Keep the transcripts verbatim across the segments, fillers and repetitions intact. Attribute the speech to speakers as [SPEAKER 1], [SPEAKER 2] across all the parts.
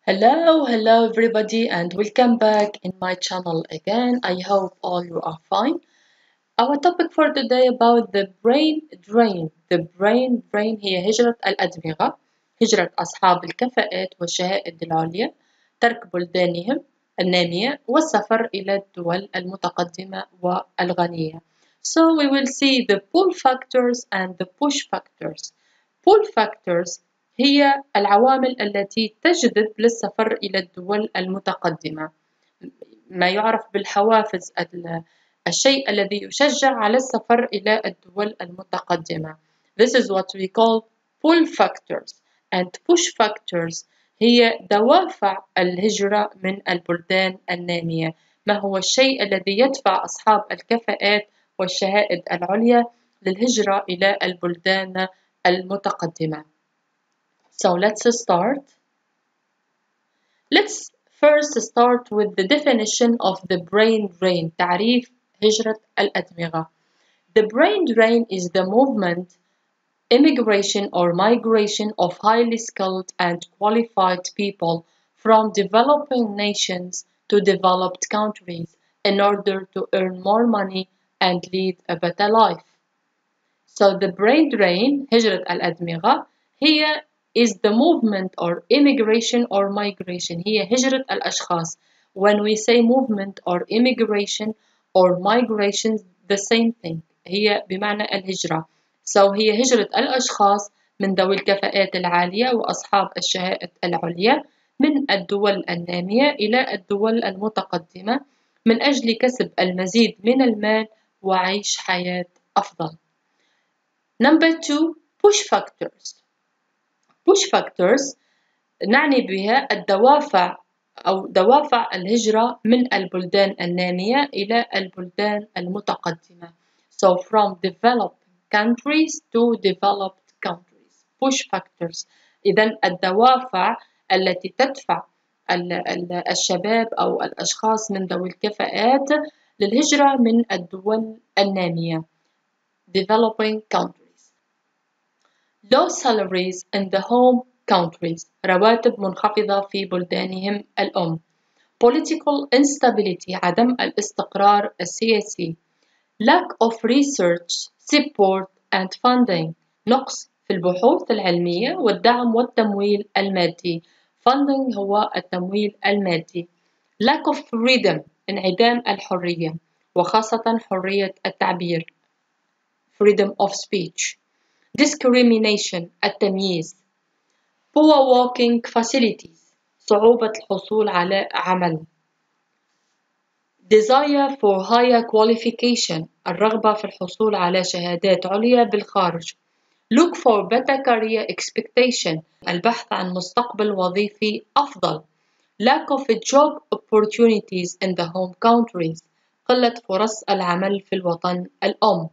[SPEAKER 1] Hello, hello everybody, and welcome back in my channel again. I hope all you are fine. Our topic for today about the brain drain. The brain drain هي هجرة الأدمغة، هجرة أصحاب الكفاءات والشهائد العليا، ترك بلدانهم النامية والسفر إلى الدول المتقدمة والغنية. So we will see the pull factors and the push factors. Pull factors هي العوامل التي تجذب للسفر إلى الدول المتقدمة، ما يعرف بالحوافز، الشيء الذي يشجع على السفر إلى الدول المتقدمة. This is what we call pull factors. And push factors هي دوافع الهجرة من البلدان النامية. ما هو الشيء الذي يدفع أصحاب الكفاءات والشهائد العليا للهجرة إلى البلدان المتقدمة. So let's start. Let's first start with the definition of the brain drain. تعريف هجرة الأدمغة. The brain drain is the movement, immigration or migration of highly skilled and qualified people from developing nations to developed countries in order to earn more money and lead a better life. So the brain drain, هجرة الأدمغة, هي is the movement or immigration or migration. هي هجرة الأشخاص. When we say movement or immigration or migration, the same thing. هي بمعنى الهجرة. So هي هجرة الأشخاص من ذوي الكفاءات العالية وأصحاب الشهادات العليا من الدول النامية إلى الدول المتقدمة من أجل كسب المزيد من المال وعيش حياة أفضل. Number two, push factors. push factors نعني بها الدوافع أو دوافع الهجرة من البلدان النامية إلى البلدان المتقدمة. So from developed countries to developed countries. push factors. إذن الدوافع التي تدفع الشباب أو الأشخاص من ذوي الكفاءات للهجرة من الدول النامية. developing countries. Low salaries in the home countries. رواتب منخفضة في بلدانهم الأم. Political instability. عدم الاستقرار السياسي. Lack of research, support and funding. نقص في البحوث العلمية والدعم والتمويل المادي. Funding هو التمويل المادي. Lack of freedom. انعدام الحرية وخاصة حرية التعبير. Freedom of speech. Discrimination التمييز. Poor working facilities صعوبة الحصول على عمل. Desire for higher qualification الرغبة في الحصول على شهادات عليا بالخارج. Look for better career expectation البحث عن مستقبل وظيفي أفضل. Lack of job opportunities in the home countries قلة فرص العمل في الوطن الأم.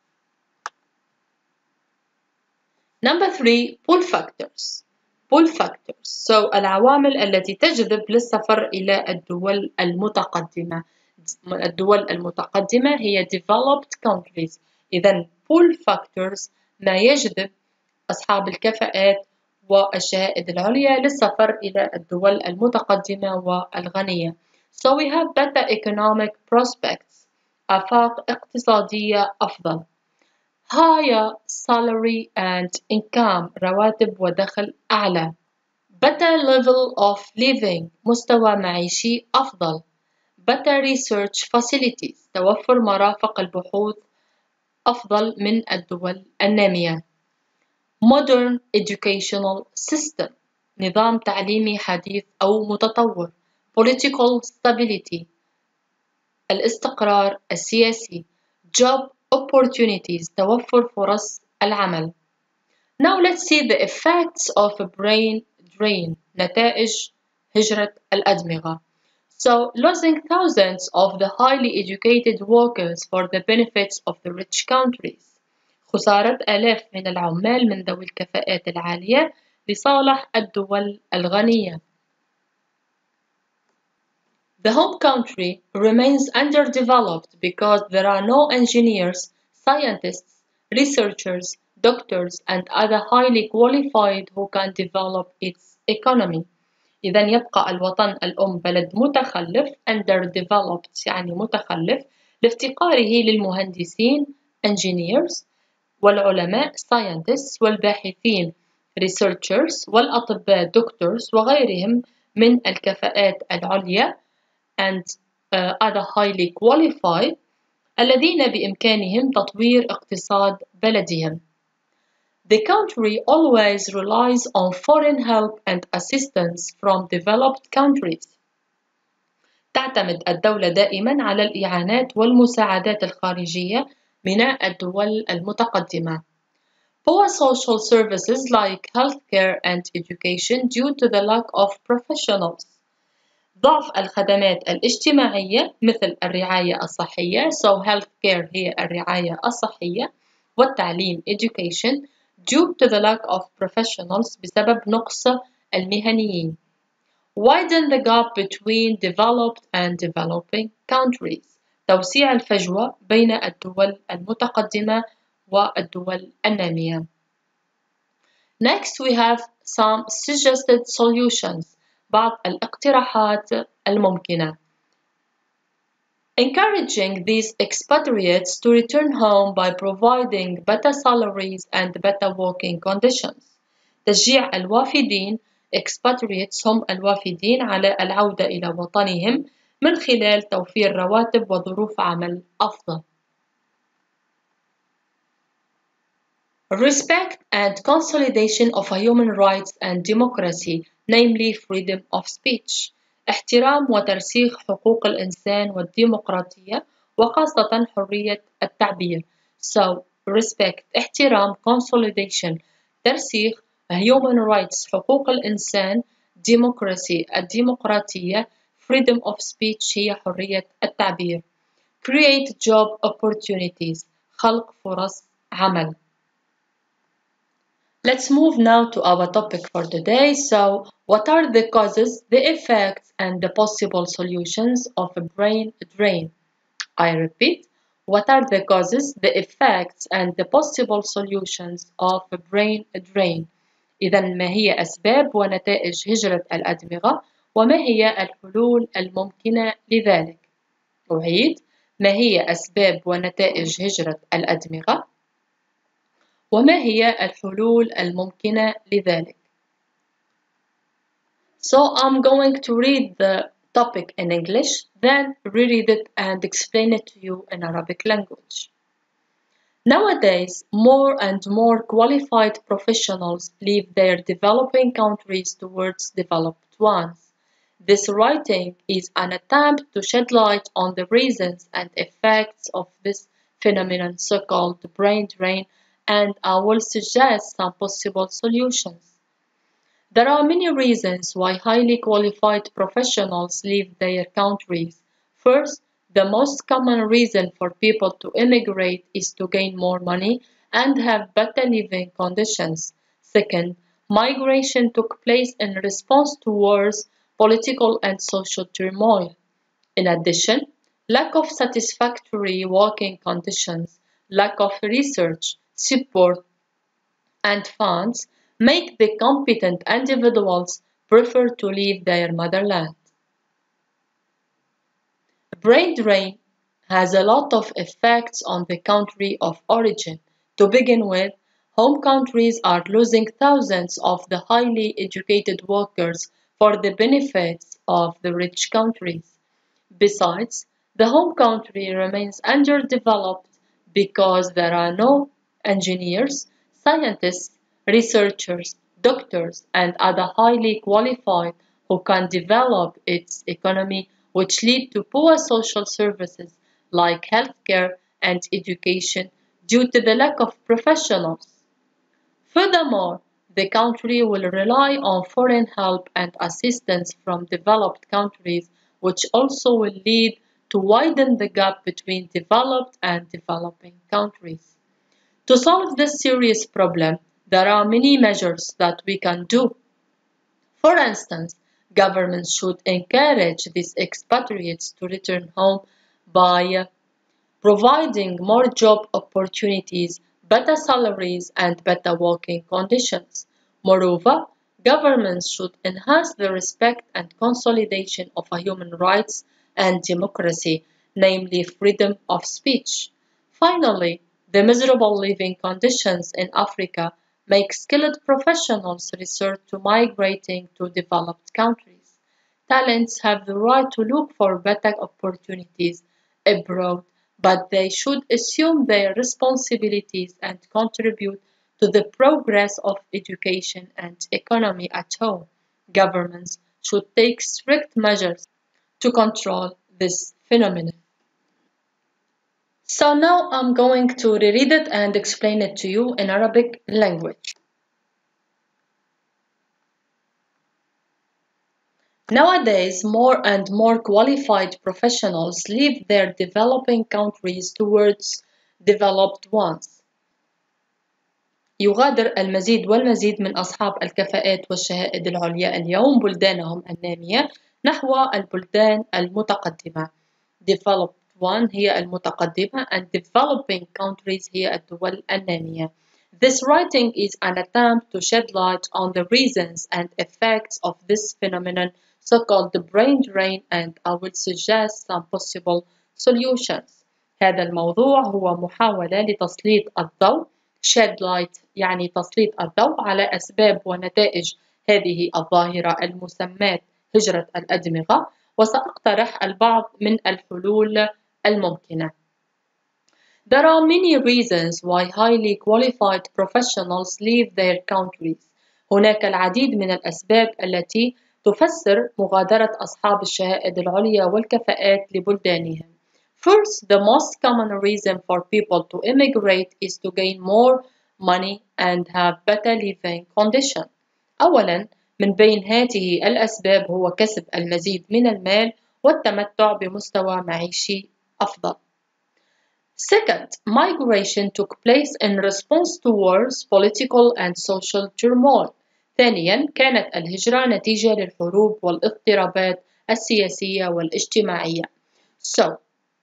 [SPEAKER 1] Number three, pull factors. pull factors. So العوامل التي تجذب للسفر إلى الدول المتقدمة. الدول المتقدمة هي developed countries. إذن pull factors ما يجذب أصحاب الكفاءات والشهائد العليا للسفر إلى الدول المتقدمة والغنية. So we have better economic prospects. آفاق اقتصادية أفضل. higher salary and income رواتب ودخل أعلى. better level of living مستوى معيشي أفضل. better research facilities توفر مرافق البحوث أفضل من الدول النامية. modern educational system نظام تعليمي حديث أو متطور. political stability الاستقرار السياسي. job opportunities توفر فرص العمل. Now let's see the effects of a brain drain نتائج هجرة الأدمغة. So losing thousands of the highly educated workers for the benefits of the rich countries. خسارة آلاف من العمال من ذوي الكفاءات العالية لصالح الدول الغنية. The home country remains underdeveloped because there are no engineers, scientists, researchers, doctors, and other highly qualified who can develop its economy. إذا يبقى الوطن الأم بلد متخلف underdeveloped يعني متخلف لافتقاره للمهندسين engineers والعلماء scientists والباحثين researchers والأطباء doctors وغيرهم من الكفاءات العليا and uh, other highly qualified الذين بإمكانهم تطوير اقتصاد بلدهم. The country always relies on foreign help and assistance from developed countries. تعتمد الدولة دائما على الإعانات والمساعدات الخارجية من الدول المتقدمة. Poor social services like healthcare and education due to the lack of professionals. ضعف الخدمات الاجتماعية مثل الرعاية الصحية so healthcare هي الرعاية الصحية والتعليم education due to the lack of professionals بسبب نقص المهنيين. Widen the gap between developed and developing countries. توسيع الفجوة بين الدول المتقدمة والدول النامية. Next we have some suggested solutions. بعض الاقتراحات الممكنة. Encouraging these expatriates to return home by providing better salaries and better working conditions. تشجيع الوافدين expatriates هم الوافدين على العودة إلى وطنهم من خلال توفير رواتب وظروف عمل أفضل. Respect and consolidation of human rights and democracy, namely freedom of speech. احترام وترسيخ حقوق الإنسان والديمقراطية وخاصة حرية التعبير. So, respect احترام consolidation ترسيخ human rights حقوق الإنسان democracy الديمقراطية freedom of speech هي حرية التعبير. Create job opportunities خلق فرص عمل. Let's move now to our topic for today. So, what are the causes, the effects, and the possible solutions of a brain drain? I repeat, what are the causes, the effects, and the possible solutions of a brain drain? إذا ما هي أسباب ونتائج هجرة الأدمغة وما هي الحلول الممكنة لذلك؟ أعيد، ما هي أسباب ونتائج هجرة الأدمغة؟ وما هي الحلول الممكنة لذلك؟ So I'm going to read the topic in English, then reread it and explain it to you in Arabic language. Nowadays, more and more qualified professionals leave their developing countries towards developed ones. This writing is an attempt to shed light on the reasons and effects of this phenomenon so-called brain drain, and I will suggest some possible solutions. There are many reasons why highly qualified professionals leave their countries. First, the most common reason for people to immigrate is to gain more money and have better living conditions. Second, migration took place in response to wars, political and social turmoil. In addition, lack of satisfactory working conditions, lack of research, support, and funds make the competent individuals prefer to leave their motherland. Brain drain has a lot of effects on the country of origin. To begin with, home countries are losing thousands of the highly educated workers for the benefits of the rich countries. Besides, the home country remains underdeveloped because there are no engineers, scientists, researchers, doctors, and other highly qualified who can develop its economy, which lead to poor social services like healthcare and education due to the lack of professionals. Furthermore, the country will rely on foreign help and assistance from developed countries, which also will lead to widen the gap between developed and developing countries. To solve this serious problem, there are many measures that we can do. For instance, governments should encourage these expatriates to return home by providing more job opportunities, better salaries, and better working conditions. Moreover, Governments should enhance the respect and consolidation of human rights and democracy, namely freedom of speech. Finally, the miserable living conditions in Africa make skilled professionals resort to migrating to developed countries. Talents have the right to look for better opportunities abroad, but they should assume their responsibilities and contribute to the progress of education and economy at home. Governments should take strict measures to control this phenomenon. So now I'm going to reread it and explain it to you in Arabic language. Nowadays, more and more qualified professionals leave their developing countries towards developed ones. يغادر المزيد والمزيد من أصحاب الكفاءات والشهائد العليا اليوم بلدانهم النامية نحو البلدان المتقدمة. Developed one هي المتقدمة and developing countries هي الدول النامية. This writing is an attempt to shed light on the reasons and effects of this phenomenon, so-called the brain drain, and I will suggest some possible solutions. هذا الموضوع هو محاولة لتسليط الضوء shed light يعني تسليط الضوء على أسباب ونتائج هذه الظاهرة المسماة هجرة الأدمغة، وسأقترح البعض من الحلول الممكنة. There are many reasons why highly qualified professionals leave their countries. هناك العديد من الأسباب التي تفسر مغادرة أصحاب الشهائد العليا والكفاءات لبلدانهم. First, the most common reason for people to immigrate is to gain more money and have better living conditions. أولاً، من بين هذه الأسباب هو كسب المزيد من المال والتمتع بمستوى معيشي أفضل. Second, migration took place in response to wars, political and social turmoil. ثانياً، كانت الهجرة نتيجة للحروب والاضطرابات السياسية والاجتماعية. So,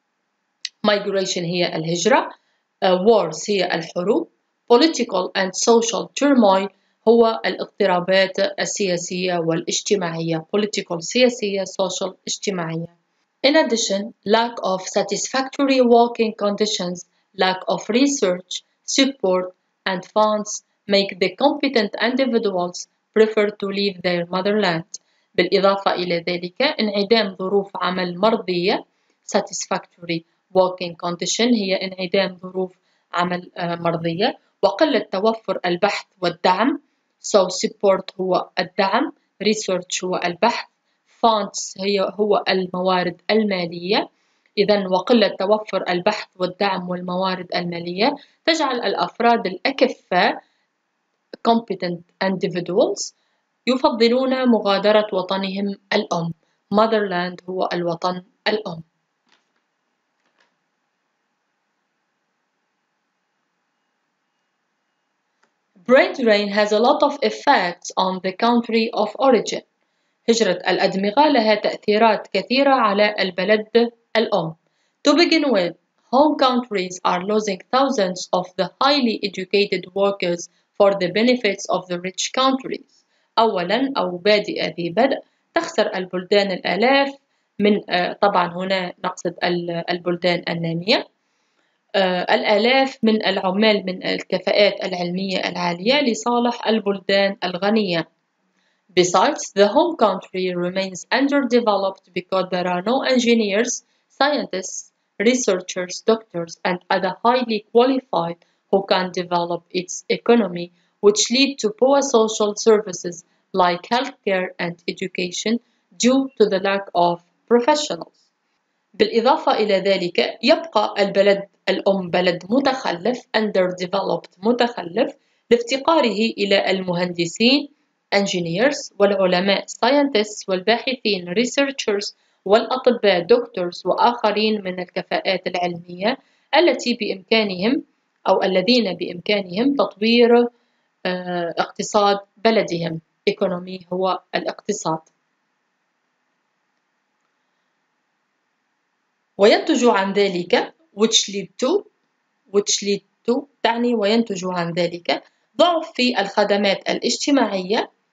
[SPEAKER 1] migration هي الهجرة, uh, wars هي الحروب, political and social turmoil هو الاضطرابات السياسية والاجتماعية. political سياسية, social اجتماعية. In addition, lack of satisfactory working conditions, lack of research, support, and funds make the competent individuals prefer to leave their motherland. بالإضافة إلى ذلك، انعدام ظروف عمل مرضية satisfactory working condition هي انعدام ظروف عمل مرضية، وقلة توفر البحث والدعم. So support هو الدعم، research هو البحث، funds هي هو الموارد المالية. إذن وقلة توفر البحث والدعم والموارد المالية تجعل الأفراد الأكفاء competent individuals يفضلون مغادرة وطنهم الأم. motherland هو الوطن الأم. Brain drain has a lot of effects on the country of origin. هجرة الأدمغة لها تأثيرات كثيرة على البلد الأم. To begin with, home countries are losing thousands of the highly educated workers for the benefits of the rich countries. أولاً أو بادئ ذي بدء، تخسر البلدان الآلاف من طبعاً هنا نقصد البلدان النامية الآلاف من العمال من الكفاءات العلمية العالية لصالح البلدان الغنية. Besides, the home country remains underdeveloped because there are no engineers, scientists, researchers, doctors, and other highly qualified who can develop its economy, which lead to poor social services like healthcare and education due to the lack of professionals. بالإضافة إلى ذلك، يبقى البلد الأم بلد متخلف underdeveloped متخلف لافتقاره إلى المهندسين engineers والعلماء scientists والباحثين researchers والأطباء doctors وآخرين من الكفاءات العلمية التي بإمكانهم أو الذين بإمكانهم تطوير اقتصاد بلدهم. economy هو الاقتصاد. وينتج عن ذلك which lead to which lead to تعني وينتج عن ذلك ضعف في الخدمات الاجتماعية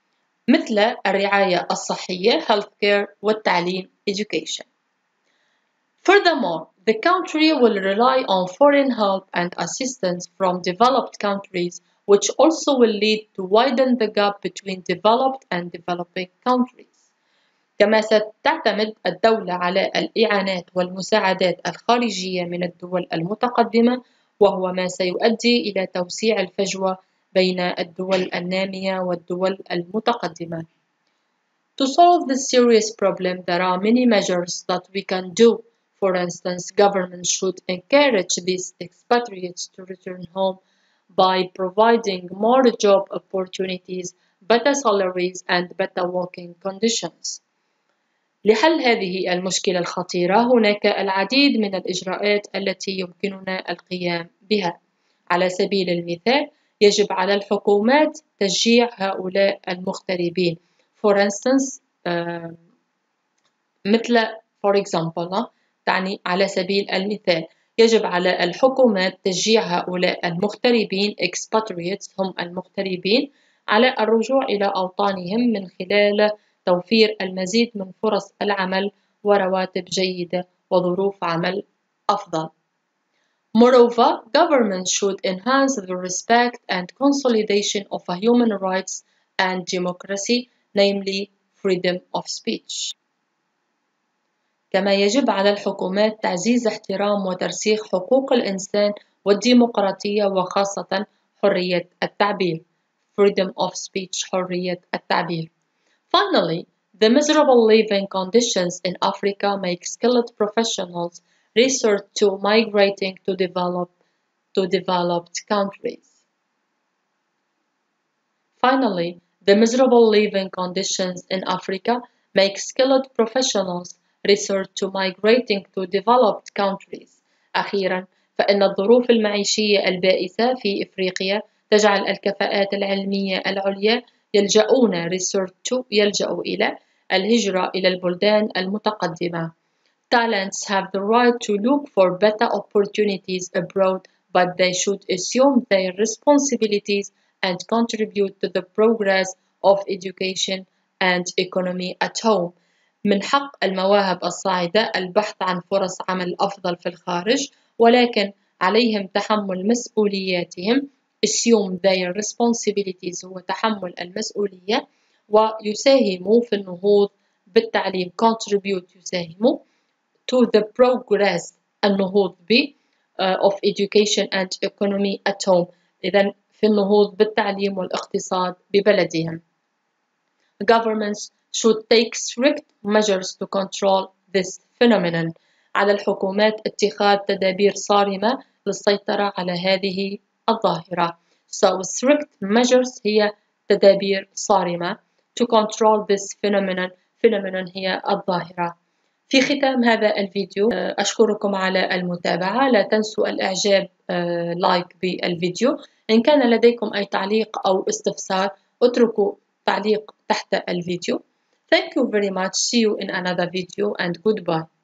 [SPEAKER 1] مثل الرعاية الصحية healthcare والتعليم education. Furthermore, the country will rely on foreign help and assistance from developed countries, which also will lead to widen the gap between developed and developing countries. كما ستعتمد الدولة على الإعانات والمساعدات الخارجية من الدول المتقدمة، وهو ما سيؤدي إلى توسيع الفجوة بين الدول النامية والدول المتقدمة. To solve this serious problem, there are many measures that we can do. For instance, governments should encourage these expatriates to return home by providing more job opportunities, better salaries, and better working conditions. لحل هذه المشكلة الخطيرة هناك العديد من الإجراءات التي يمكننا القيام بها. على سبيل المثال، يجب على الحكومات تشجيع هؤلاء المغتربين. For instance, uh, مثل for example تعني على سبيل المثال يجب على الحكومات تشجيع هؤلاء المغتربين expatriates هم المغتربين على الرجوع إلى أوطانهم من خلال توفير المزيد من فرص العمل ورواتب جيدة وظروف عمل أفضل. Moreover, governments should enhance the respect and consolidation of human rights and democracy, namely freedom of speech. كما يجب على الحكومات تعزيز احترام وترسيخ حقوق الإنسان والديمقراطية وخاصة حرية التعبير. Freedom of speech حرية التعبير. Finally, the miserable living conditions in Africa make skilled professionals resort to migrating to develop to developed countries. Finally, the miserable living conditions in Africa make skilled professionals resort to migrating to developed countries. أخيراً، فإن الظروف المعيشية البائسة في إفريقيا تجعل الكفاءات العلمية العليا يلجؤون resort to يلجأوا إلى الهجرة إلى البلدان المتقدمة. Talents have the right to look for better opportunities abroad, but they should assume their responsibilities and contribute to the progress of education and economy at home. من حق المواهب الصاعدة البحث عن فرص عمل أفضل في الخارج، ولكن عليهم تحمل مسؤولياتهم assume their responsibilities هو تحمل المسؤولية، ويساهموا في النهوض بالتعليم contribute يساهموا to the progress النهوض ب uh, of education and economy at home. إذن في النهوض بالتعليم والاقتصاد ببلدهم. Governments should take strict measures to control this phenomenon. على الحكومات اتخاذ تدابير صارمة للسيطرة على هذه الظاهرة. So strict measures هي تدابير صارمة to control this phenomenon. phenomenon هي الظاهرة. في ختام هذا الفيديو أشكركم على المتابعة. لا تنسوا الإعجاب لايك بالفيديو. إن كان لديكم أي تعليق أو استفسار اتركوا تعليق تحت الفيديو. Thank you very much. See you in another video and goodbye.